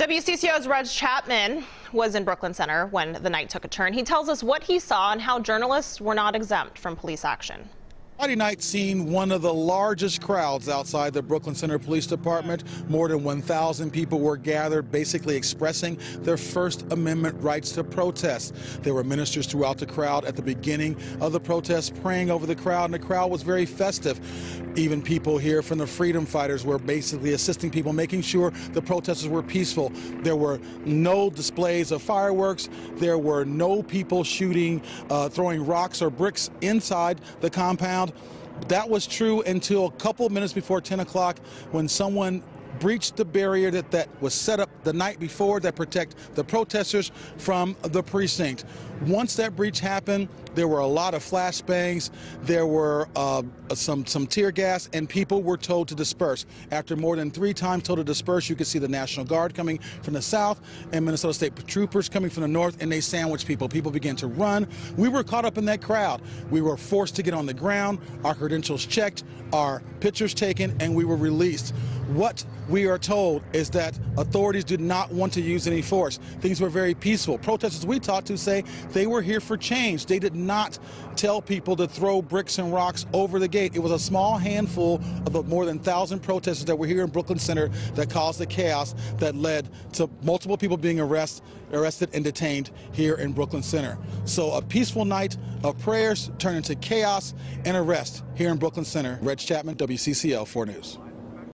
WCCO's Reg Chapman was in Brooklyn Center when the night took a turn. He tells us what he saw and how journalists were not exempt from police action. Friday night seen one of the largest crowds outside the Brooklyn Center Police Department. More than 1,000 people were gathered, basically expressing their First Amendment rights to protest. There were ministers throughout the crowd at the beginning of the protest praying over the crowd, and the crowd was very festive. Even people here from the Freedom Fighters were basically assisting people, making sure the protesters were peaceful. There were no displays of fireworks. There were no people shooting, throwing rocks or bricks inside the compound. That was true until a couple of minutes before 10 o'clock when someone breached the barrier that was set up the night before that protect the protesters from the precinct. Once that breach happened, there were a lot of flashbangs, there were some tear gas, and people were told to disperse. After more than 3 times told to disperse, you could see the National Guard coming from the south and Minnesota State Troopers coming from the north, and they sandwiched people. People began to run. We were caught up in that crowd. We were forced to get on the ground, our credentials checked, our pictures taken, and we were released. What we are told is that authorities did not want to use any force. Things were very peaceful. Protesters we talked to say they were here for change. They did not tell people to throw bricks and rocks over the gate. It was a small handful of the more than 1,000 protesters that were here in Brooklyn Center that caused the chaos that led to multiple people being arrested and detained here in Brooklyn Center. So a peaceful night of prayers turned into chaos and arrest here in Brooklyn Center. Reg Chapman, WCCO 4 News.